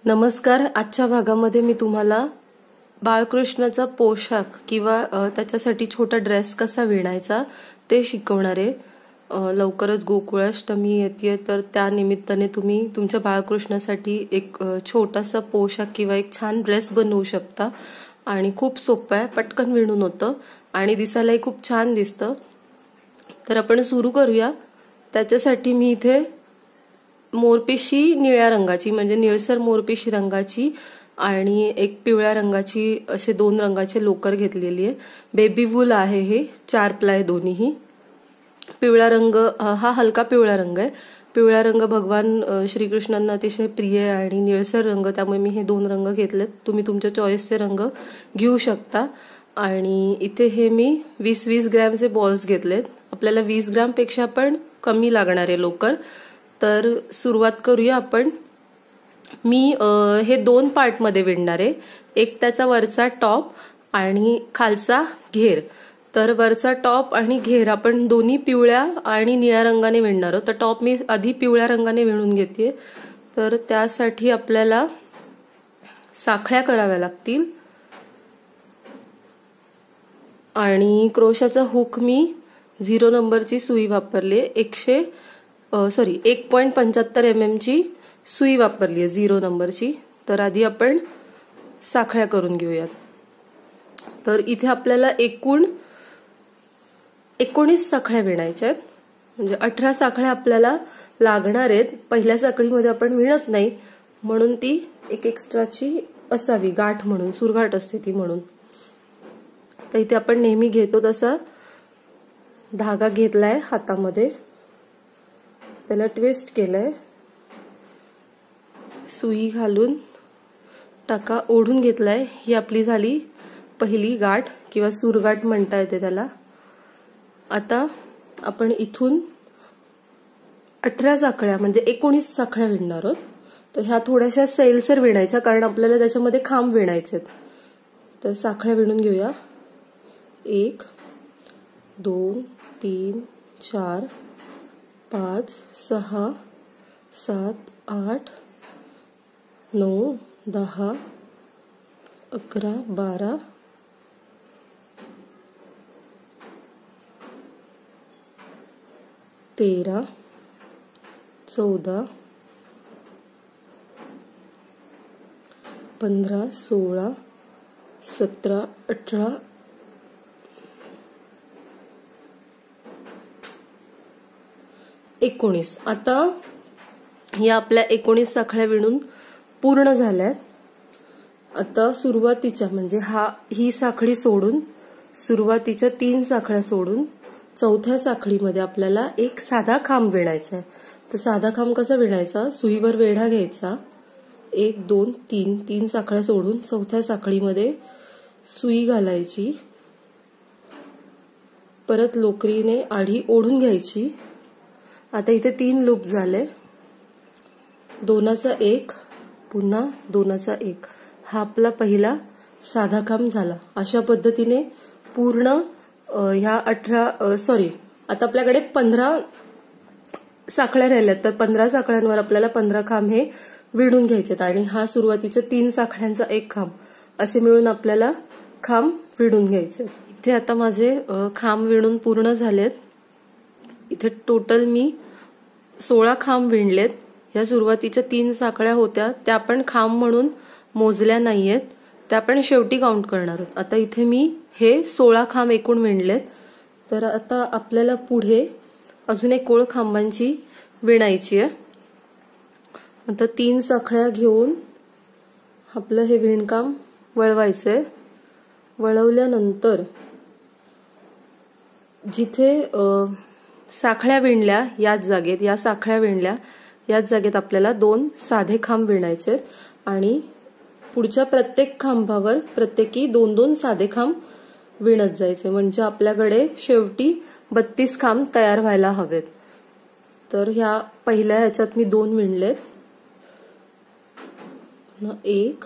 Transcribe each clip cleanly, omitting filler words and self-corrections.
नमस्कार. आजच्या भागामध्ये मी तुम्हाला बाळकृष्णाचा पोशाख किंवा त्याच्यासाठी छोटा ड्रेस कसा विणायचा ते शिकवणार आहे. लवकरच गोकुळाष्टमी येते, तर त्या निमित्ताने तुम्ही तुमच्या बाळकृष्णासाठी एक छोटासा पोशाख किंवा एक छान ड्रेस बनवू शकता. आणि खूप सोपं आहे, पटकन विणून होतं आणि दिसायलाही खूप छान दिसतं. तर आपण सुरू करूया. त्याच्यासाठी मी इथे मोरपिशी निळ्या रंगाची म्हणजे निळसर मोरपिशी रंगाची आणि एक पिवळ्या रंगाची असे दोन रंगाचे लोकर घेतलेली आहे. बेबी वूल आहे हे, 4 प्लाय दोन्हीही. पिवळा रंग हा हलका पिवळा रंग आहे. पिवळा रंग भगवान श्रीकृष्णांना अतिशय प्रिय आहे आणि निळसर रंग, त्यामुळे मी हे 2 रंग घेतलेत. तुम्ही तुमच्या चॉईसचे रंग घेऊ शकता. आणि इथे हे मी 20-20 ग्रॅमचे बॉल्स घेतलेत. आपल्याला 20 ग्रॅमपेक्षा पण कमी लागणार आहे लोकर. तर सुरुवात करूया आपण. मी हे 2 पार्टमध्ये विणणार आहे. एक त्याचा वरचा टॉप आणि खालचा घेर. तर वरचा टॉप आणि घेर आपण दोन्ही पिवळ्या आणि निळ्या रंगाने विणणार आहोत. तर टॉप मी आधी पिवळ्या रंगाने विणून घेते. तर त्यासाठी आपल्याला साखळ्या कराव्या लागतील आणि क्रोशाचा हुक मी 0 नंबरची सुई वापरली. 1.75 mm ची सुई वापरली आहे 0 नंबरची. तर आधी आपण साखळ्या करून घेऊयात. तर इथे आपल्याला एकूण 19 साखळ्या विणायच्या आहेत. म्हणजे 18 साखळ्या आपल्याला लागणार आहेत. पहिल्या साखळीमध्ये आपण विणत नाही म्हणून ती एक एक्स्ट्राची असावी, गाठ म्हणून, सुरगाठ असते ती म्हणून. तर इथे आपण नेहमी घेतो तसा धागा घेतलाय हातामध्ये, त्याला ट्विस्ट केलंय, सुई घालून टाका ओढून घेतलाय. ही आपली झाली पहिली गाठ किंवा सुरगाठ म्हणता येते त्याला. आता आपण इथून 18 साखळ्या म्हणजे 19 साखळ्या विणणार आहोत. तर ह्या थोड्याशा सैलसर विणायच्या, कारण आपल्याला त्याच्यामध्ये खांब विणायचे आहेत. तर साखळ्या विणून घेऊया. 1 2 3 4 5 6 7 8 9 10 11 12 13 14 15 16 17 18 19. आता या आपल्या 19 साखळ्या विणून पूर्ण झाल्यात. आता सुरुवातीच्या म्हणजे ही साखळी सोडून सुरुवातीच्या 3 साखळ्या सोडून चौथ्या साखळीमध्ये आपल्याला एक साधा खांब विणायचा आहे. तर साधा खांब कसा विणायचा? सुईवर वेढा घ्यायचा, 1 2 3 साखळ्या सोडून चौथ्या साखळीमध्ये सुई घालायची, परत लोकरीने आधी ओढून घ्यायची. आता इथे 3 लूप झाले. 2चा 1 पुन्हा 2चा 1. हा आपला पहिला साधा खांब झाला. अशा पद्धतीने पूर्ण ह्या आता आपल्याकडे 15 साखळ्या राहिल्यात. तर 15 साखळ्यांवर आपल्याला 15 खांब हे विणून घ्यायचे आणि हा सुरुवातीच्या 3 साखळ्यांचा 1 खांब असे मिळून आपल्याला खांब विणून घ्यायचे. इथे आता माझे खांब विणून पूर्ण झालेत. इथे टोटल मी 16 खांब विणलेत. या सुरुवातीच्या 3 साखळ्या होत्या त्या आपण खांब म्हणून मोजल्या नाहीयेत, त्या आपण शेवटी काउंट करणार आहोत. आता इथे मी हे 16 खांब एकूण विणलेत. तर आता आपल्याला पुढे अजून एक ओळ खांबांची विणायची आहे. आता 3 साखळ्या घेऊन आपलं हे विणकाम वळवायचंय. वळवल्यानंतर जिथे साखळ्या विणल्या याच जागेत, या साखळ्या विणल्या याच जागेत आपल्याला 2 साधे खांब विणायचे आणि पुढच्या प्रत्येक खांबावर प्रत्येकी 2-2 साधे खांब विणत जायचे. म्हणजे आपल्याकडे शेवटी 32 खांब तयार व्हायला हवेत. तर ह्या पहिल्या ह्याच्यात मी 2 विणलेत. 1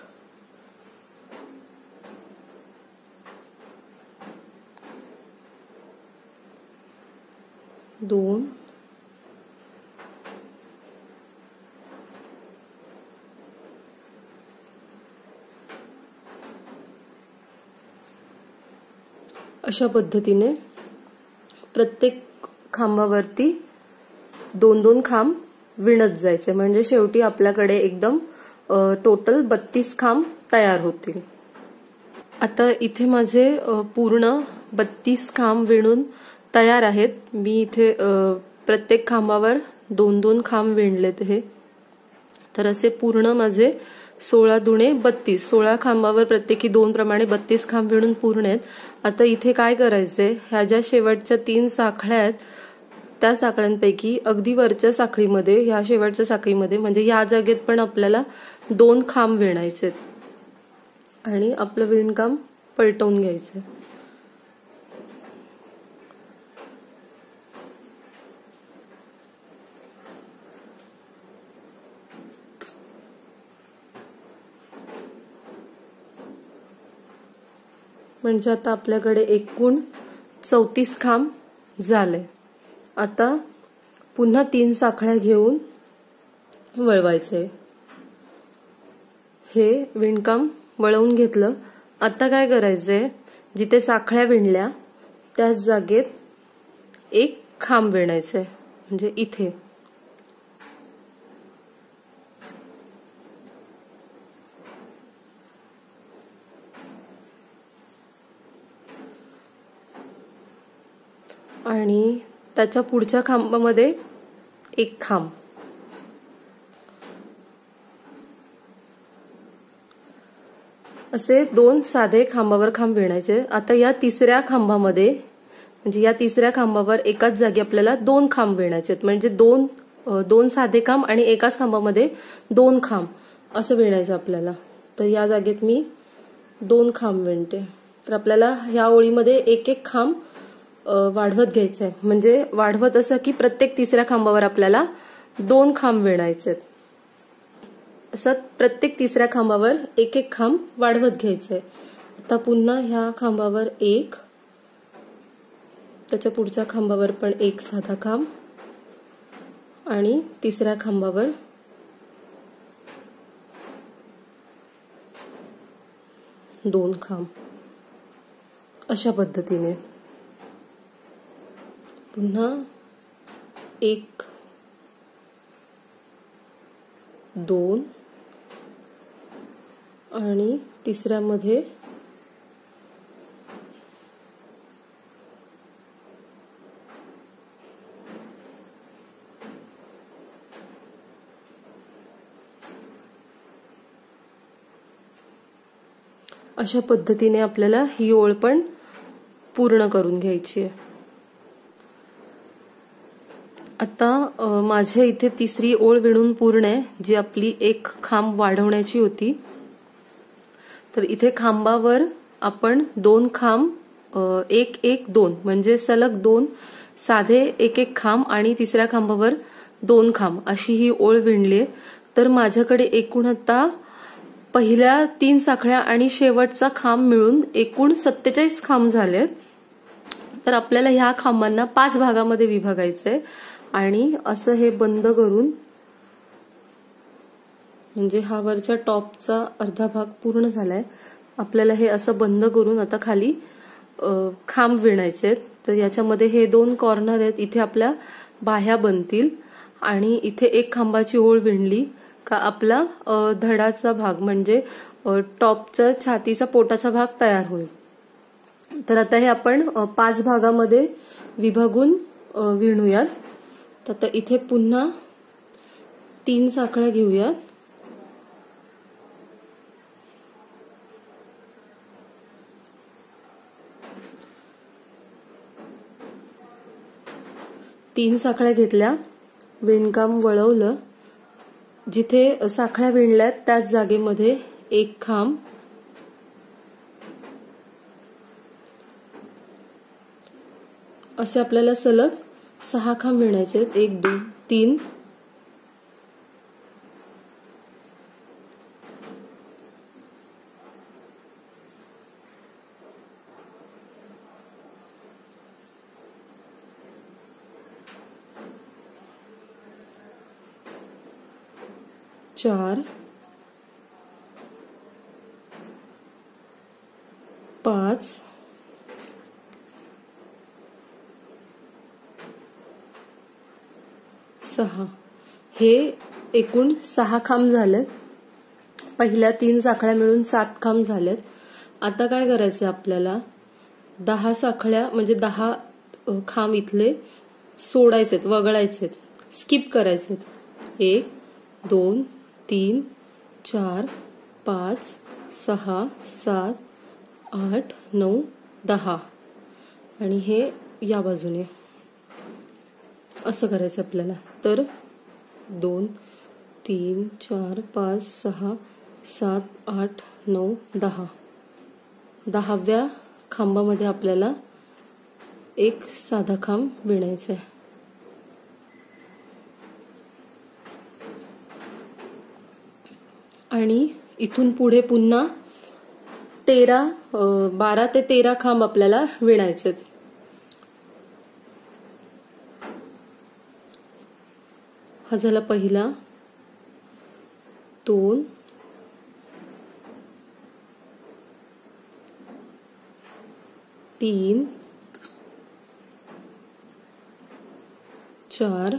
2 3 अशा पद्धतीने प्रत्येक खांबावरती 2-2 खांब विणत जायचे, म्हणजे शेवटी आपल्याकडे एकदम टोटल 32 खांब तयार होतील. आता इथे माझे पूर्ण 32 खांब विणून तयार आहेत. मी इथे प्रत्येक खांबावर 2-2 खांब विणलेत हे. तर असे पूर्ण माझे 16 दुणे 32, 16 खांबावर प्रत्येकी 2 प्रमाणे 32 खांब विणून पूर्ण आहेत. आता इथे काय करायचंय, ह्या ज्या शेवटच्या 3 साखळ्या आहेत त्या साखळ्यांपैकी अगदी वरच्या साखळीमध्ये, ह्या शेवटच्या साखळीमध्ये म्हणजे या जागेत पण आपल्याला 2 खांब विणायचे आणि आपलं विणकाम पलटवून घ्यायचं. म्हणजे आता आपल्याकडे एकूण 34 खांब झाले. आता पुन्हा 3 साखळ्या घेऊन वळवायचे. हे विणकाम वळवून घेतलं. आता काय करायचंय, जिथे साखळ्या विणल्या त्याच जागेत एक खांब विणायचंय, म्हणजे इथे. आणि त्याच्या पुढच्या खांबामध्ये एक खांब. असे 2 साधे खांबावर खांब विणायचे. आता या तिसऱ्या खांबामध्ये, म्हणजे या तिसऱ्या खांबावर एकाच जागी आपल्याला 2 खांब विणायचे, म्हणजे 2 साधे खांब आणि एकाच खांबामध्ये 2 खांब असं विणायचं आपल्याला. तर या जागेत मी 2 खांब विणते. तर आपल्याला ह्या ओळीमध्ये एक एक खांब वाढवत घ्यायचं आहे, म्हणजे वाढवत असं की प्रत्येक तिसऱ्या खांबावर आपल्याला 2 खांब विणायचे. असं प्रत्येक तिसऱ्या खांबावर एक एक खांब वाढवत घ्यायचंय. आता पुन्हा ह्या खांबावर एक, त्याच्या पुढच्या खांबावर पण एक साधा खांब आणि तिसऱ्या खांबावर 2 खांब. अशा पद्धतीने पुन्हा 1, 2 आणि तिसऱ्यामध्ये 'अशा पद्धतीने आपल्याला ही ओळ पण पूर्ण करून घ्यायची आहे. आता माझ्या इथे तिसरी ओळ विणून पूर्ण आहे, जी आपली एक खांब वाढवण्याची होती. तर इथे खांबावर आपण 2 खांब 1, 1, 2 म्हणजे सलग 2 साधे एक एक खांब आणि तिसऱ्या खांबावर 2 खांब अशी ही ओळ विणली. तर माझ्याकडे एकूण आता पहिल्या 3 साखळ्या आणि शेवटचा खांब मिळून एकूण 47 खांब झालेत. तर आपल्याला ह्या खांबांना 5 भागामध्ये विभागायचंय आणि असं हे बंद करून, म्हणजे हा वरच्या टॉपचा अर्धा भाग पूर्ण झालाय, आपल्याला हे असं बंद करून आता खाली खांब विणायचे. तर याच्यामध्ये हे 2 कॉर्नर आहेत, इथे आपल्या बाह्या बनतील आणि इथे एक खांबाची ओळ विणली का आपला धडाचा भाग म्हणजे टॉपचा छातीचा पोटाचा भाग तयार होईल. तर आता हे आपण 5 भागामध्ये विभागून विणूयात. तर आता इथे पुन्हा 3 साखळ्या घेऊयात. तीन साखळ्या घेतल्या, विणकाम वळवलं, जिथे साखळ्या विणल्यात त्याच जागेमध्ये एक खांब, असे आपल्याला सलग 6 खांब विणायचे. 1, 2, 3, 4, 5, 6 हे एकूण 6 खांब झालेत. पहिल्या 3 साखळ्या मिळून 7 खांब झालेत. आता काय करायचं आपल्याला 10 साखळ्या म्हणजे 10 खांब इथले सोडायचेत, वगळायचेत, स्किप करायचेत. 1 2 3 4 5 6 7 8 9 10 आणि हे या बाजूने असं करायचं आपल्याला. तर 2 3 4 5 6 7 8 9 10 10व्या खांबामध्ये आपल्याला एक साधा खांब विणायचा आहे. आणि इथून पुढे पुन्हा 12 ते 13 खांब आपल्याला विणायचे. हा झाला पहिला, 2 3 4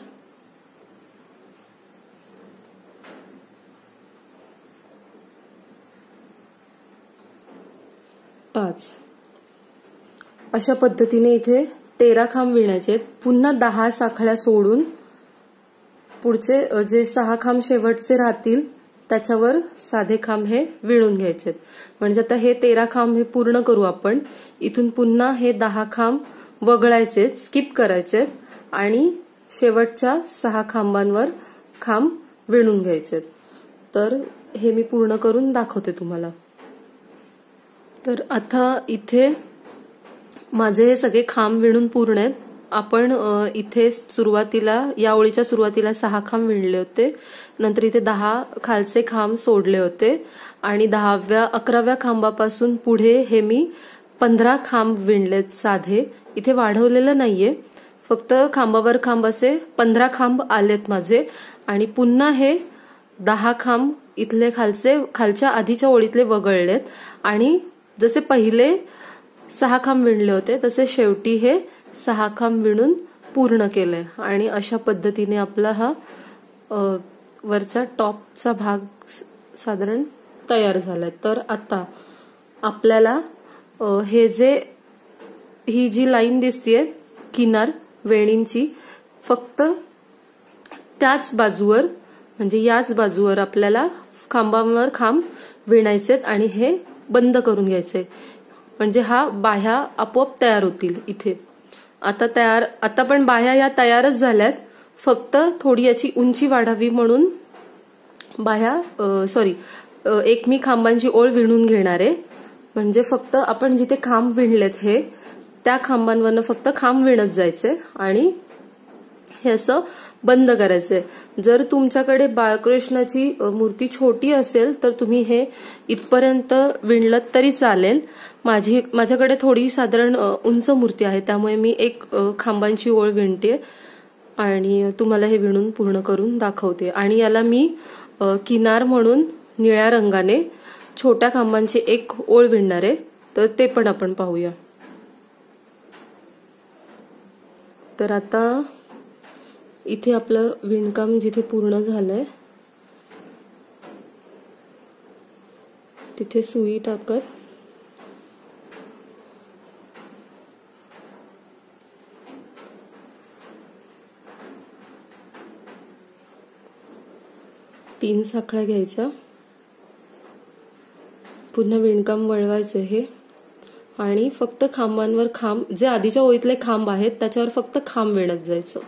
5 अशा पद्धतीने इथे 13 खांब विणायचे. पुन्हा 10 साखळ्या सोडून पुढचे जे 6 खांब शेवटचे राहतील त्याच्यावर साधे खांब हे विणून घ्यायचे. म्हणजे आता हे 13 खांब हे पूर्ण करू आपण. इथून पुन्हा हे 10 खांब वगळायचे, स्किप करायचे आणि शेवटच्या 6 खांबांवर खांब विणून घ्यायचे. तर हे मी पूर्ण करून दाखवते तुम्हाला. तर आता इथे माझे हे सगळे खांब विणून पूर्ण आहेत. आपण इथे सुरुवातीला या ओळीच्या सुरुवातीला 6 खांब विणले होते, नंतर इथे 10 खालचे खांब सोडले होते आणि 11व्या खांबापासून पुढे हे मी 15 खांब विणलेत साधे. इथे वाढवलेलं नाहीये, फक्त खांबावर खांब असे 15 खांब आलेत माझे. आणि पुन्हा हे 10 खांब इथले खालच्या आधीच्या ओळीतले वगळलेत आणि जसे पहिले 6 खांब विणले होते तसे शेवटी हे 6 खांब विणून पूर्ण केलंय. आणि अशा पद्धतीने आपला हा वरचा टॉपचा भाग साधारण तयार झालाय. तर आता आपल्याला ही जी लाईन दिसतीये किनार वेणींची, फक्त त्याच बाजूवर म्हणजे याच बाजूवर आपल्याला खांबांवर खांब विणायचेत आणि हे बंद करून घ्यायचे. म्हणजे हा बाह्या आपोआप तयार होतील इथे. आता पण बाह्या या तयारच झाल्यात, फक्त थोडी याची उंची वाढावी म्हणून एक मी खांबांची ओळ विणून घेणार आहे. म्हणजे फक्त आपण जिथे खांब विणलेत हे त्या खांबांवरनं फक्त खांब विणत जायचे आणि हे असं बंद करायचंय. जर तुमच्याकडे बाळकृष्णाची मूर्ती छोटी असेल तर तुम्ही हे इथपर्यंत विणलत तरी चालेल. माझ्याकडे थोडी साधारण उंच मूर्ती आहे, त्यामुळे मी एक खांबांची ओळ विणते आणि तुम्हाला हे विणून पूर्ण करून दाखवते. आणि याला मी किनार म्हणून निळ्या रंगाने छोट्या खांबांची एक ओळ विणणार आहे, तर ते पण आपण पाहूया. तर आता इथे आपलं विणकाम जिथे पूर्ण झालंय तिथे सुई टाकत तीन साखळ्या घ्यायच्या, पुन्हा विणकाम वळवायचं हे आणि फक्त खांबांवर खांब, जे आधीच्या ओळीतले खांब आहेत त्याच्यावर फक्त खांब विणत जायचं.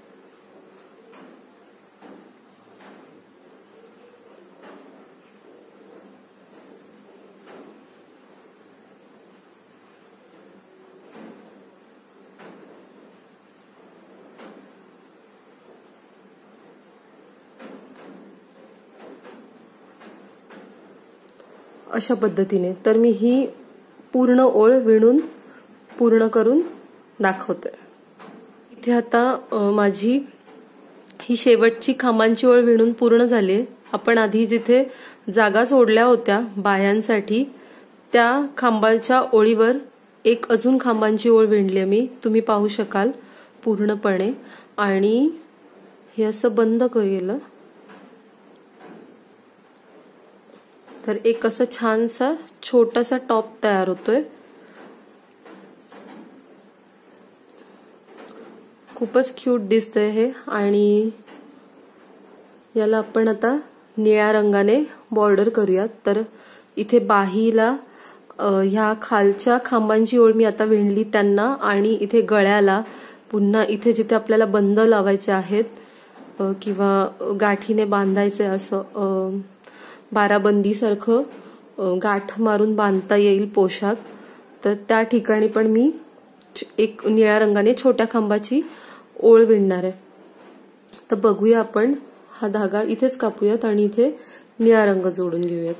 अशा पद्धतीने. तर मी ही पूर्ण ओळ विणून पूर्ण करून दाखवते. इथे आता माझी ही शेवटची खांबांची ओळ विणून पूर्ण झाली. आपण आधी जिथे जागा सोडल्या होत्या बाह्यांसाठी त्या खांबाच्या ओळीवर एक अजून खांबांची ओळ विणली मी, तुम्ही पाहू शकाल पूर्णपणे. आणि हे असं बंद केलं तर एक असं छानसा छोटासा टॉप तयार होतोय. खूपच क्यूट दिसतंय हे. आणि याला आपण आता निळ्या रंगाने बॉर्डर करूयात. तर इथे बाहीला ह्या खालच्या खांबांची ओळ मी आता विणली त्यांना, आणि इथे गळ्याला पुन्हा इथे जिथे आपल्याला बंद लावायचे आहेत किंवा गाठीने बांधायचे असं बाराबंदीसारखं गाठ मारून बांधता येईल पोशाख, तर त्या ठिकाणी पण मी एक निळ्या रंगाने छोट्या खांबाची ओळ विणणार आहे. तर बघूया आपण. हा धागा इथेच कापूयात आणि इथे निळा रंग जोडून घेऊयात.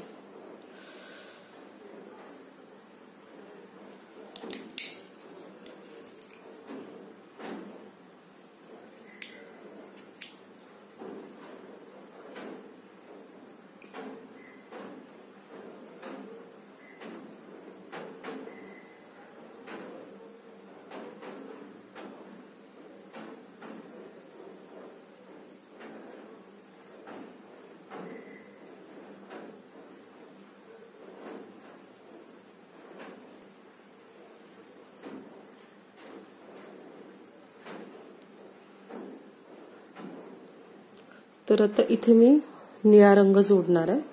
तर आता इथे मी निळा रंग जोडणार आहे.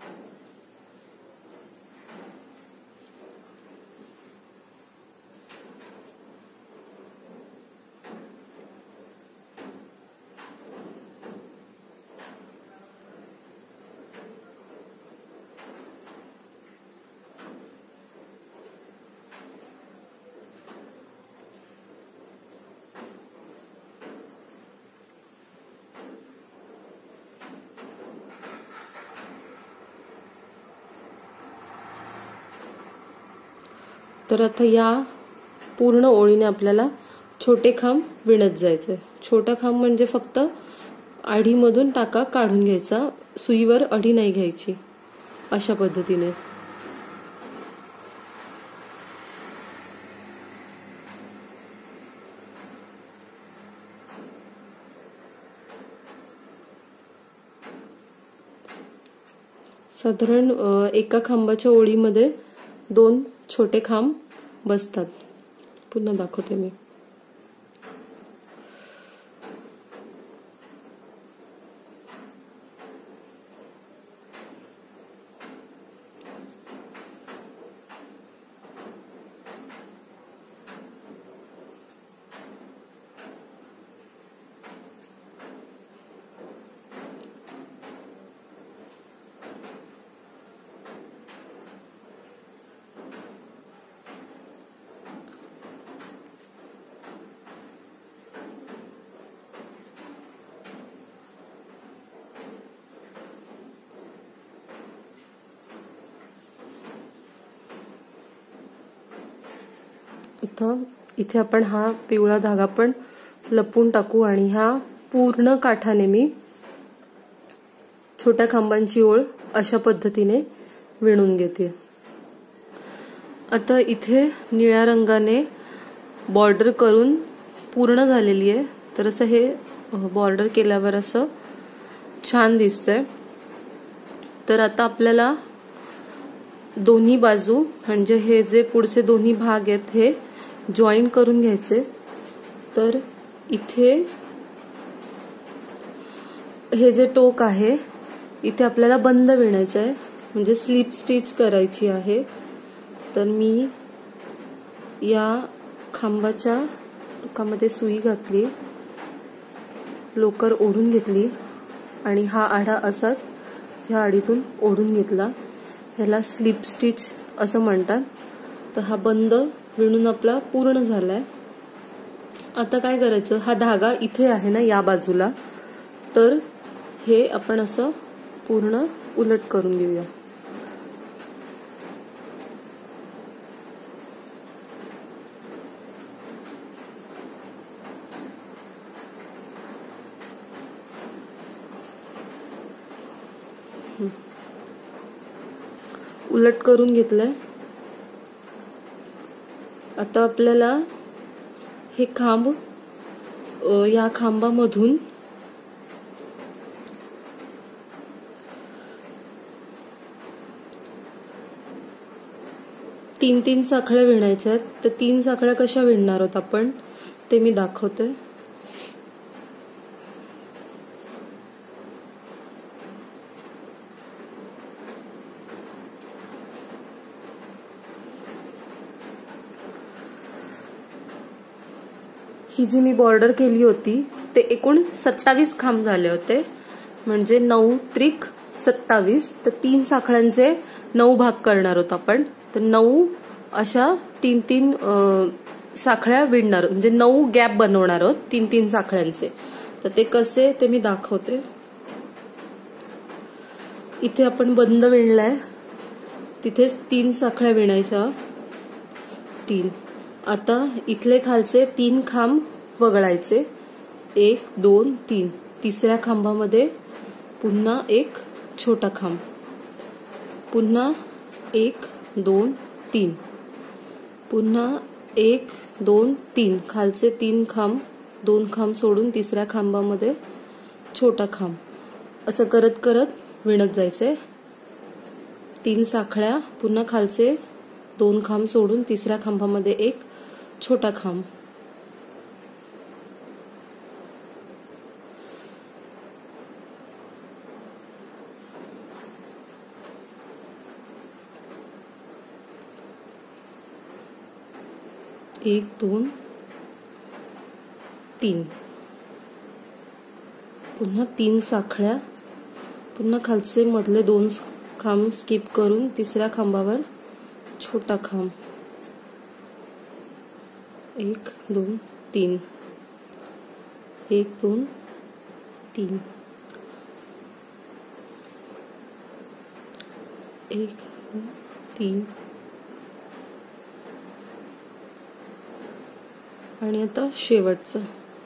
तर आता या पूर्ण ओळीने आपल्याला छोटे खांब विणत जायचे. छोटा खांब म्हणजे फक्त आडीमधून टाका काढून घ्यायचा, सुईवर अडी नाही घ्यायची, अशा पद्धतीने. साधारण एका खांबाच्या ओळीमध्ये 2 छोटे खांब बसतात. पुन्हा दाखवते मी. इथे आपण हा पिवळा धागा पण लपून टाकू आणि ह्या पूर्ण काठाने मी छोट्या खांबांची ओळ अशा पद्धतीने विणून घेते. आता इथे निळ्या रंगाने बॉर्डर करून पूर्ण झालेली आहे. तर असं हे बॉर्डर केल्यावर असं छान दिसतंय. तर आता आपल्याला दोन्ही बाजू म्हणजे हे जे पुढचे दोन्ही भाग आहेत हे जॉईन करून घ्यायचे. तर इथे हे जे टोक आहे इथे आपल्याला बंद विणायचं आहे, म्हणजे स्लिप स्टिच करायची आहे. तर मी या खांबाच्या टोकामध्ये सुई घातली, लोकर ओढून घेतली आणि हा आडा असाच ह्या आडीतून ओढून घेतला. ह्याला स्लिप स्टिच असं म्हणतात. तर हा बंद विणून आपला पूर्ण झालाय. आता काय करायचं, हा धागा इथे आहे ना या बाजूला, तर हे आपण असं पूर्ण उलट करून घेऊया. उलट करून घेतलंय. आता आपल्याला हे खांब या खांबामधून तीन साखळ्या विणायच्या आहेत. तर 3 साखळ्या कशा विणणार आहोत आपण ते मी दाखवते. ही जी मी बॉर्डर केली होती ते एकूण 27 खांब झाले होते, म्हणजे 9 त्रिक 27. तर 3 साखळ्यांचे 9 भाग करणार आहोत आपण. तर 9 अशा 3 साखळ्या विणणार, म्हणजे 9 गॅप बनवणार आहोत 3 साखळ्यांचे. तर ते कसे ते मी दाखवते. इथे आपण बंद विणलाय, तिथेच 3 साखळ्या विणायच्या. 3. आता इथले खालचे 3 खांब वगळायचे. 1 2 3. तिसऱ्या खांबामध्ये पुन्हा एक छोटा खांब, पुन्हा 1 2 3, पुन्हा 1 2 3. खालचे 3 खांब, 2 खांब सोडून तिसऱ्या खांबामध्ये छोटा खांब, असं करत करत विणत जायचंय. 3 साखळ्या, पुन्हा खालचे 2 खांब सोडून तिसऱ्या खांबामध्ये एक छोटा खांब. एक 2 3. पुन्हा 3 साखळ्या, पुन्हा खालचे मधले 2 खांब स्किप करून तिसऱ्या खांबावर छोटा खांब. 1 2 3. 1 2 3. 1 2 3. आणि आता शेवटचं.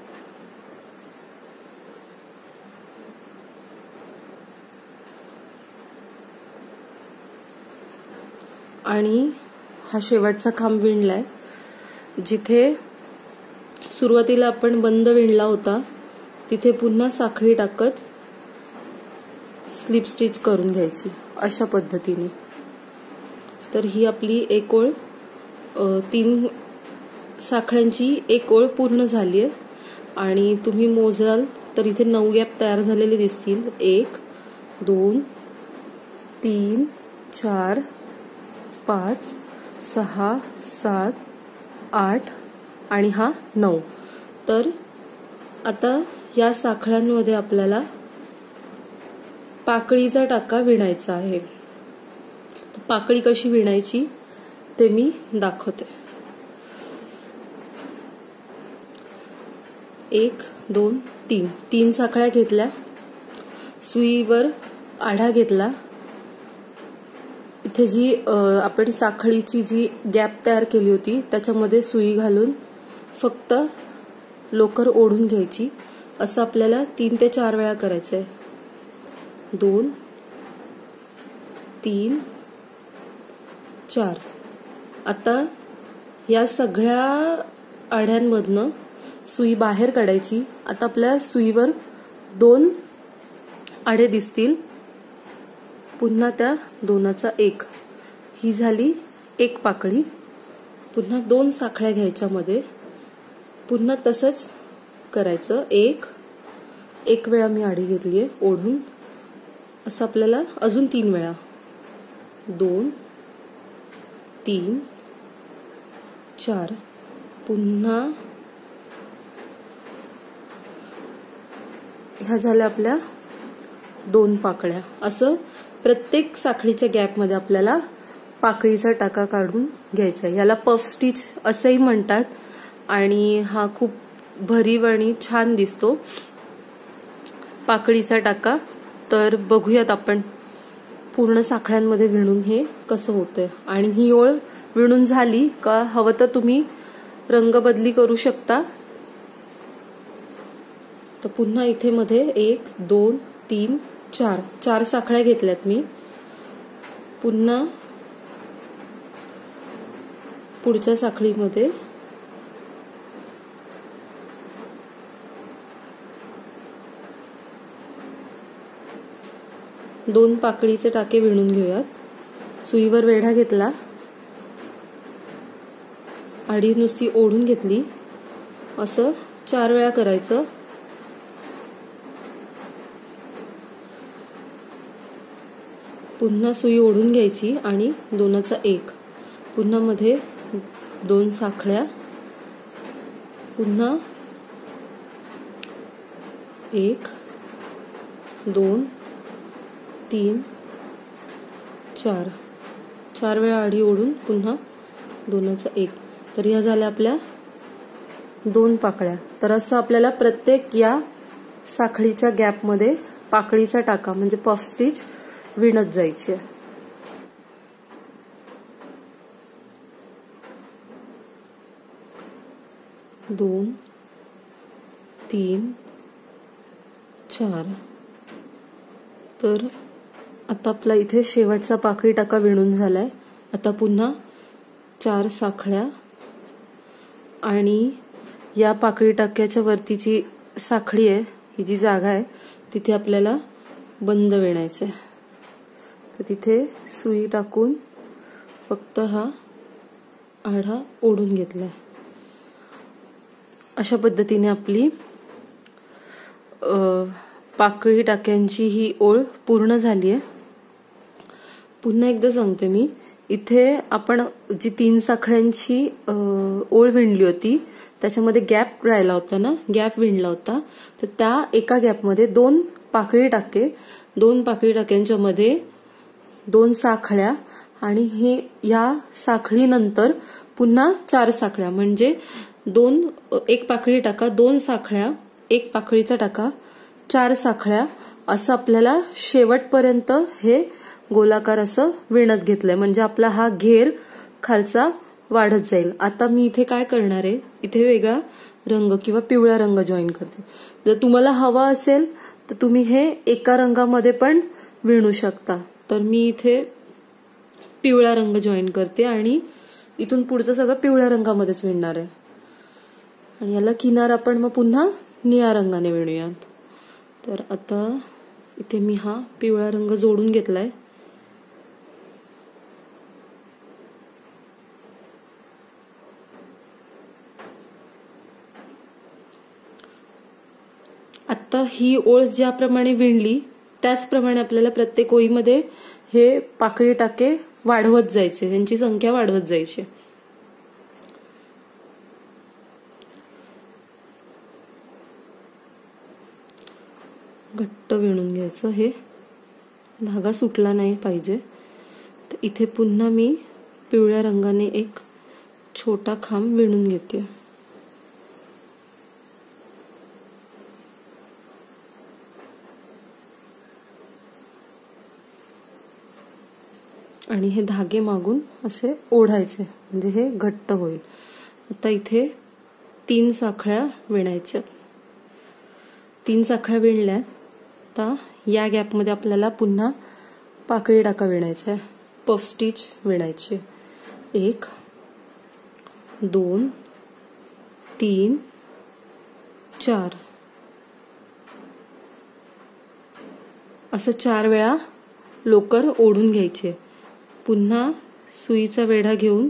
आणि हा शेवटचा खांब विणलाय. जिथे सुरुवातीला आपण बंद विणला होता तिथे पुन्हा साखळी टाकत स्लिप स्टिच करून घ्यायची अशा पद्धतीने. तर ही आपली एक ओळ, 3 साखळ्यांची एक ओळ पूर्ण झालीय. आणि तुम्ही मोजाल तर इथे 9 गॅप तयार झालेले दिसतील. 1 2 3 4 5 6 7 8 आणि हा 9. तर आता या साखळ्यांमध्ये आपल्याला पाकळीचा टाका विणायचा आहे. पाकळी कशी विणायची ते मी दाखवते. 1 2 3. 3 साखळ्या घेतल्या, सुईवर आढा घेतला. इथे जी आपण साखळीची जी गॅप तयार केली होती त्याच्यामध्ये सुई घालून फक्त लोकर ओढून घ्यायची. असं आपल्याला 3 ते 4 वेळा करायचंय. 2 3 4. आता या सगळ्या आढ्यांमधनं सुई बाहेर काढायची. आता आपल्या सुईवर 2 आढे दिसतील, पुन्हा त्या 2चा 1. ही झाली एक पाकळी. पुन्हा 2 साखळ्या घ्यायच्या मध्ये, पुन्हा तसंच करायचं. एक वेळा मी आडी घेतलीये ओढून. असं आपल्याला अजून 3 वेळा. 2 3 4. पुन्हा ह्या झाल्या आपल्या 2 पाकळ्या. असं प्रत्येक साखळीच्या गॅपमध्ये आपल्याला पाकळीचा टाका काढून घ्यायचा. याला पफ स्टिच असंही म्हणतात आणि हा खूप भरीव आणि छान दिसतो पाकळीचा टाका. तर बघूयात आपण पूर्ण साखळ्यांमध्ये विणून हे कसं होतंय. आणि ही ओळ विणून झाली का हवं तर तुम्ही रंग बदली करू शकता. तर पुन्हा इथे मध्ये 1 2 3 4 साखळ्या घेतल्यात मी. पुन्हा पुढच्या साखळीमध्ये दोन पाकळीचे टाके विणून घेऊयात. सुईवर वेढा घेतला, आडी नुसती ओढून घेतली, असं 4 वेळा करायचं. पुन्हा सुई ओढून घ्यायची आणि 2चा 1, पुन्हा मध्ये 2 साखळ्या, पुन्हा 1 2 3 4, 4 वेळा आडी ओढून पुन्हा 2चा 1. तर ह्या झाल्या आपल्या 2 पाकळ्या. तर असं आपल्याला प्रत्येक या साखळीच्या गॅपमध्ये पाकळीचा टाका म्हणजे पफ स्टिच विणत जायची. 2 3 4. तर आता आपला इथे शेवटचा पाकळी टाका विणून झालाय. आता पुन्हा 4 साखळ्या आणि या पाकळी टाक्याच्या वरतीची साखळी आहे, ही जी जागा आहे तिथे आपल्याला बंद विणायचंय. तर तिथे सुई टाकून फक्त हा आढा ओढून घेतलाय. अशा पद्धतीने आपली पाकळी टाक्यांची ही ओळ पूर्ण झाली आहे. पुन्हा एकदा सांगते मी, इथे आपण जी 3 साखळ्यांची ओळ विणली होती त्याच्यामध्ये गॅप राहिला होता ना, गॅप विणला होता. तर त्या एका गॅपमध्ये 2 पाकळी टाके, 2 पाकळी टाक्यांच्या मध्ये 2 साखळ्या आणि हे या साखळीनंतर पुन्हा 4 साखळ्या, म्हणजे 1 पाकळी टाका, 2 साखळ्या, 1 पाकळीचा टाका, 4 साखळ्या, असं आपल्याला शेवटपर्यंत हे गोलाकार असं विणत घेतलंय. म्हणजे आपला हा घेर खालचा वाढत जाईल. आता मी इथे काय करणार आहे, इथे वेगळा रंग किंवा पिवळा रंग जॉईन करते. जर तुम्हाला हवा असेल तर तुम्ही हे एका रंगामध्ये पण विणू शकता. तर मी इथे पिवळा रंग जॉईन करते आणि इथून पुढचं सगळं पिवळ्या रंगामध्येच विणणार आहे. आणि याला किनार आपण मग पुन्हा निळ्या रंगाने विणूयात. तर आता इथे मी हा पिवळा रंग जोडून घेतलाय. आता ही ओळ ज्याप्रमाणे विणली त्याचप्रमाणे आपल्याला प्रत्येक ओळीमध्ये हे पाकळी टाके वाढवत जायचे, त्यांची संख्या वाढवत जायची. घट्ट विणून घ्यायचं, हे धागा सुटला नाही पाहिजे. तर इथे पुन्हा मी पिवळ्या रंगाने एक छोटा खांब विणून घेते. आणि हे धागे मागून असे ओढायचे म्हणजे हे घट्ट होईल. आता इथे 3 साखळ्या विणायच्या. 3 साखळ्या विणल्या. आता या गॅपमध्ये आपल्याला पुन्हा पाकळी टाका विणायचा आहे, पफ स्टिच विणायचे. 1 2 3 4 असं 4 वेळा लोकर ओढून घ्यायचे. पुन्हा सुईचा वेढा घेऊन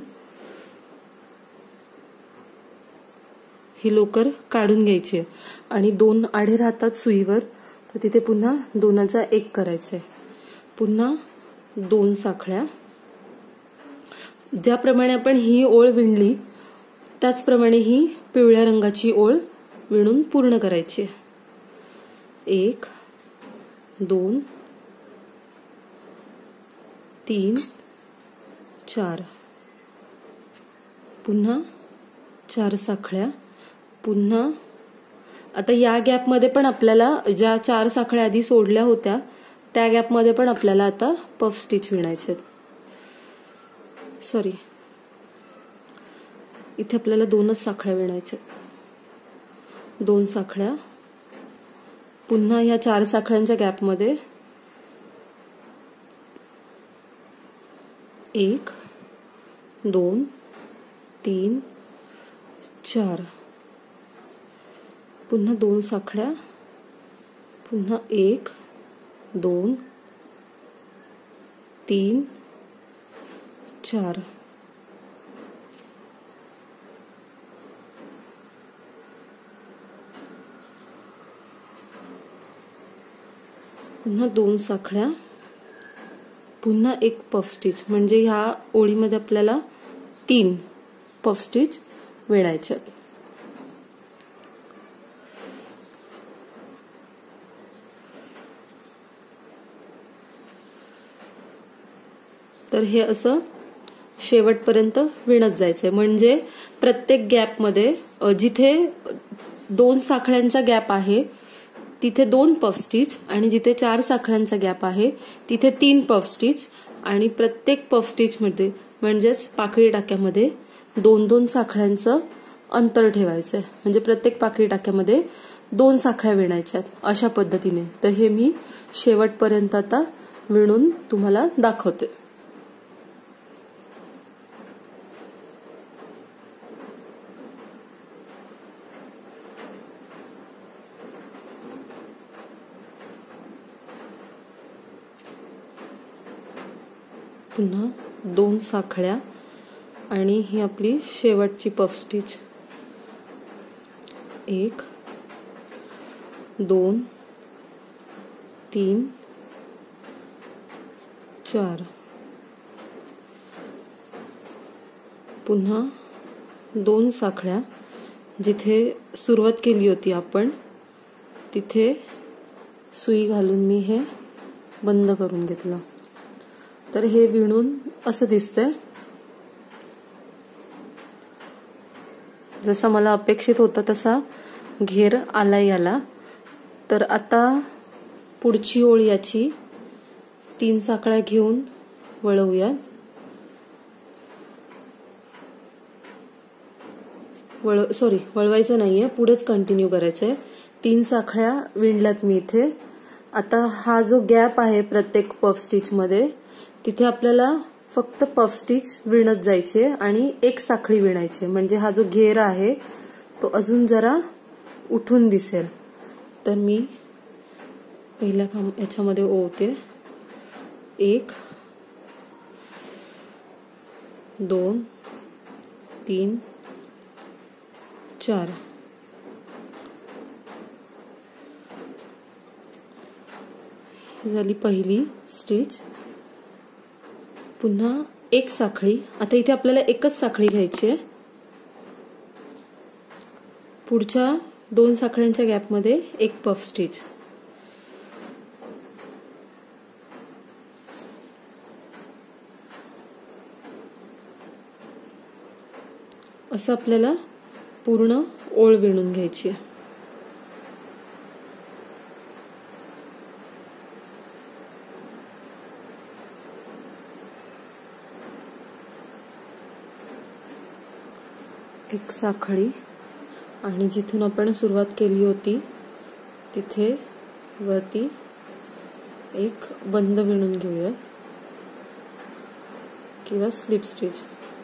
ही लोकर काढून घ्यायची आणि 2 आडे राहतात सुईवर, तर तिथे पुन्हा 2चा 1 करायचंय. पुन्हा 2 साखळ्या. ज्याप्रमाणे आपण ही ओळ विणली त्याचप्रमाणे ही पिवळ्या रंगाची ओळ विणून पूर्ण करायची. 1 2 3 4 पुन्हा 4 साखळ्या. पुन्हा आता या गॅपमध्ये पण आपल्याला ज्या 4 साखळ्या आधी सोडल्या होत्या त्या गॅपमध्ये पण आपल्याला आता पफ स्टिच विणायचे. सॉरी, इथे आपल्याला 2च साखळ्या विणायच्या. 2 साखळ्या. पुन्हा या 4 साखळ्यांच्या गॅपमध्ये 1 2 3 4 पुन्हा 2 साखळ्या. पुन्हा 1 2 3 4 पुन्हा 2 साखळ्या, पुन्हा 1 पफ स्टिच, म्हणजे ह्या ओळीमध्ये आपल्याला 3 पफ स्टिच विणायच्यात. तर हे असं शेवटपर्यंत विणत जायचंय, म्हणजे प्रत्येक गॅपमध्ये जिथे 2 साखळ्यांचा गॅप आहे तिथे 2 पफ स्टिच, आणि जिथे 4 साखळ्यांचा गॅप आहे तिथे 3 पफ स्टिच, आणि प्रत्येक पफ स्टिच मध्ये म्हणजेच पाकळी टाक्यामध्ये 2-2 साखळ्यांचं अंतर ठेवायचंय, म्हणजे प्रत्येक पाकळी टाक्यामध्ये 2 साखळ्या विणायच्यात अशा पद्धतीने. तर हे मी शेवटपर्यंत आता विणून तुम्हाला दाखवते. पुन्हा 2 साखळ्या आणि ही आपली शेवटची पफ स्टिच. 1 2 3 4. पुन्हा 2 साखळ्या, जिथे सुरुवात केली होती आपण तिथे सुई घालून मी हे बंद करून घेतलं. तर हे विणून असं दिसतंय, जसं मला अपेक्षित होतं तसा घेर आला याला. तर आता पुढची ओळ याची 3 साखळ्या घेऊन वळवूया. वळवायचं नाहीये, पुढेच कंटिन्यू करायचंय. 3 साखळ्या विणल्यात मी इथे. आता हा जो गॅप आहे प्रत्येक पफ स्टिच मध्ये तिथे आपल्याला फक्त पफ स्टिच विणत जायचे आणि 1 साखळी विणायची, म्हणजे हा जो घेर आहे तो अजून जरा उठून दिसेल. तर मी पहिल्या याच्यामध्ये ओवते. 1 2 3 4. झाली पहिली स्टिच. पुन्हा 1 साखळी. आता इथे आपल्याला 1च साखळी घ्यायची आहे. पुढच्या 2 साखळ्यांच्या गॅपमध्ये 1 पफ स्टिच. असं आपल्याला पूर्ण ओळ विणून घ्यायची आहे. एक साखळी आणि जिथून आपण सुरुवात केली होती तिथे वरती 1 बंद विणून घेऊया किंवा स्लिप स्टिच.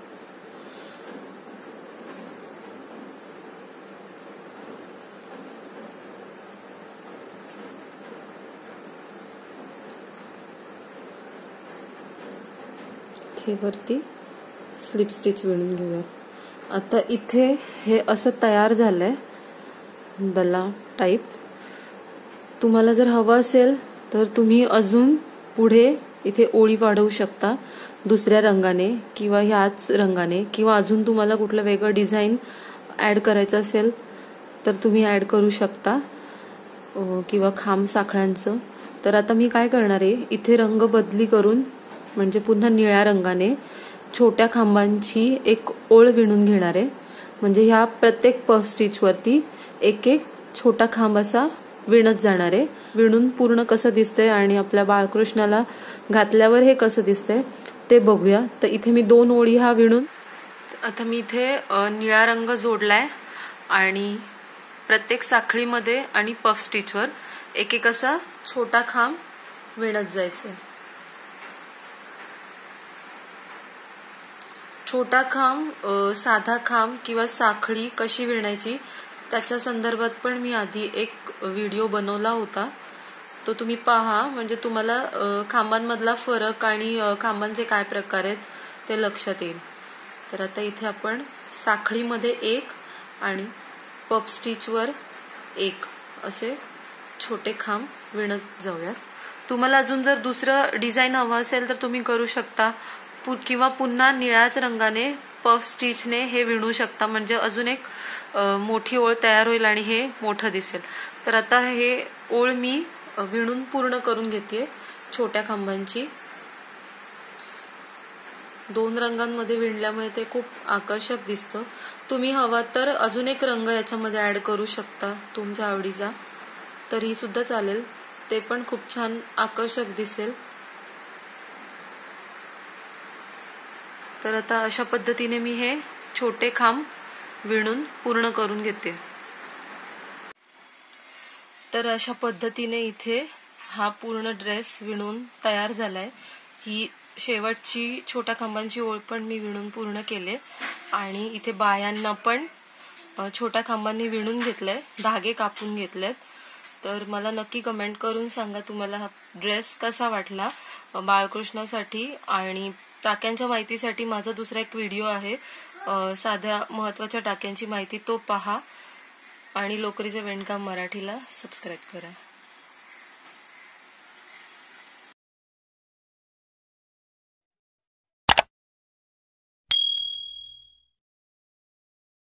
वरती स्लिप स्टिच विणून घेऊया. आता इथे हे असं तयार झालंय दला टाइप. तुम्हाला जर हवं असेल तर तुम्ही अजून पुढे इथे ओळी वाढवू शकता दुसऱ्या रंगाने किंवा ह्याच रंगाने, किंवा अजून तुम्हाला कुठलं वेगळं डिझाईन ऍड करायचं असेल तर तुम्ही ऍड करू शकता, किंवा खांब साखळ्यांचं. तर आता मी काय करणार आहे, इथे रंग बदली करून म्हणजे पुन्हा निळ्या रंगाने छोट्या खांबांची 1 ओळ विणून घेणार आहे. म्हणजे ह्या प्रत्येक पफ स्टिच वरती 1 छोटा खांब असा विणत जाणार आहे. विणून पूर्ण कसं दिसतंय आणि आपल्या बाळकृष्णाला घातल्यावर हे कसं दिसतंय ते बघूया. तर इथे मी 2 ओळी हा विणून, आता मी इथे निळा रंग जोडलाय आणि प्रत्येक साखळीमध्ये आणि पफ स्टिचवर 1 असा छोटा खांब विणत जायचंय. छोटा खांब, साधा खांब किंवा साखळी कशी विणायची त्याच्या संदर्भात पण मी आधी एक व्हिडिओ बनवला होता, तो तुम्ही पहा. म्हणजे तुम्हाला खांबांमधला फरक आणि खांबांचे काय प्रकार आहेत ते लक्षात येईल. तर आता इथे आपण साखळीमध्ये 1 आणि पफ स्टिचवर 1 असे छोटे खांब विणत जाऊयात. तुम्हाला अजून जर दुसरं डिझाईन हवं असेल तर तुम्ही करू शकता, किंवा पुन्हा निळ्याच रंगाने पफ स्टिचने हे विणू शकता, म्हणजे अजून एक मोठी ओळ तयार होईल आणि हे मोठं दिसेल. तर आता हे ओळ मी विणून पूर्ण करून घेते छोट्या खांबांची. 2 रंगांमध्ये विणल्यामुळे ते खूप आकर्षक दिसतं. तुम्ही हवा तर अजून एक रंग याच्यामध्ये ऍड करू शकता तुमच्या आवडीचा, तरी सुद्धा चालेल, ते पण खूप छान आकर्षक दिसेल. तर आता अशा पद्धतीने मी हे छोटे खांब विणून पूर्ण करून घेते. तर अशा पद्धतीने इथे हा पूर्ण ड्रेस विणून तयार झालाय. ही शेवटची छोट्या खांबांची ओळ पण मी विणून पूर्ण केले आणि इथे बायांना पण छोट्या खांबांनी विणून घेतलंय, धागे कापून घेतलेत. तर मला नक्की कमेंट करून सांगा तुम्हाला हा ड्रेस कसा वाटला बाळकृष्णासाठी. आणि टाक्यांच्या माहितीसाठी माझा दुसरा एक व्हिडिओ आहे, साध्या महत्वाच्या टाक्यांची माहिती, तो पहा. आणि लोकरीचे विणकाम मराठीला सबस्क्राईब करा.